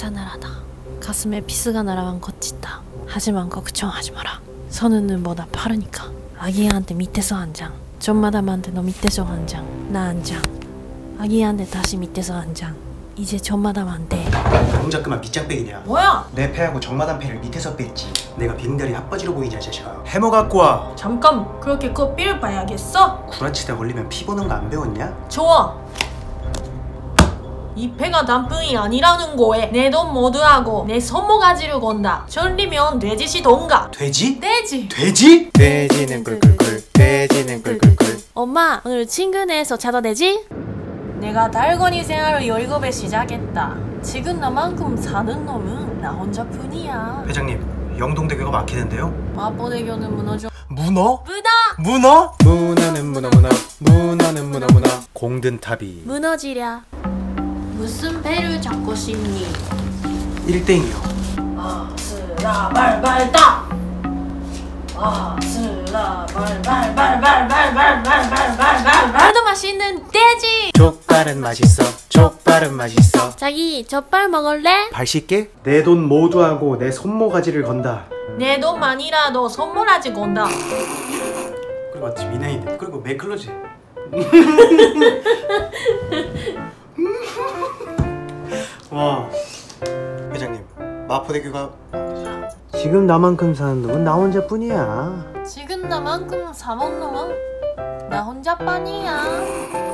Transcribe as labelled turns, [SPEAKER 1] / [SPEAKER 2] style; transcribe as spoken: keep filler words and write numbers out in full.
[SPEAKER 1] 싸나라다. 가슴에 피스가 날아간 거짓다. 하지만 걱정하지 마라. 선은 눈보다 빠르니까. 아기한테 밑에서 한 장, 전마담한테 너 밑에서 한 장, 나 한 장, 아기한테 다시 밑에서 한 장, 이제 전마담한테.
[SPEAKER 2] 혼자 그만 밑장빼기냐.
[SPEAKER 3] 뭐야?
[SPEAKER 2] 내 패하고 정마담 패를 밑에서 뺐지. 내가 빙다리 핫바지로 보이냐 자식아. 해머 갖고 와.
[SPEAKER 3] 잠깐, 그렇게 커피를 봐야겠어?
[SPEAKER 2] 구라치다 걸리면 피 보는 거 안 배웠냐?
[SPEAKER 3] 좋아. 이 패가 단풍이 아니라는 거에 내 돈 모두하고 내 손모가지를 건다. 전리면 돼지시 돈가.
[SPEAKER 2] 돼지?
[SPEAKER 3] 돼지.
[SPEAKER 2] 돼지? 돼지는 꿀꿀꿀, 돼지는 꿀꿀꿀.
[SPEAKER 1] 엄마, 오늘 친구네에서 자도 되지?
[SPEAKER 3] 내가 달건이 생활을 열곱에 시작했다. 지금 나만큼 사는 놈은 나 혼자뿐이야.
[SPEAKER 2] 회장님, 영동대교가 막히는데요?
[SPEAKER 3] 마포대교는 무너져.
[SPEAKER 2] 문어?
[SPEAKER 3] 문어!
[SPEAKER 2] 문어? 문어는 문어 문어, 문어는 문어 문어. 공든탑이
[SPEAKER 1] 무너지랴. 무슨 배를 잡고 싶니?
[SPEAKER 2] 일땡이요.
[SPEAKER 3] 아스라 발발다. 아스라 발발발발발발발발발발발.
[SPEAKER 1] 나도 맛있는 돼지!
[SPEAKER 2] 족발은 맛있어, 족발은 맛있어.
[SPEAKER 1] 자기 젓발 먹을래?
[SPEAKER 2] 발 씻게? 내 돈 모두하고 내 손모가지를 건다.
[SPEAKER 3] 내 돈만이라도 선물하지 건다.
[SPEAKER 2] 그리고 마치 미나인데. 그리고 맥클로즈. 와, 회장님, 마포대교가 지금 나만큼 사는 놈은 나 혼자뿐이야.
[SPEAKER 1] 지금 나만큼 사먹는 놈은 나 혼자뿐이야.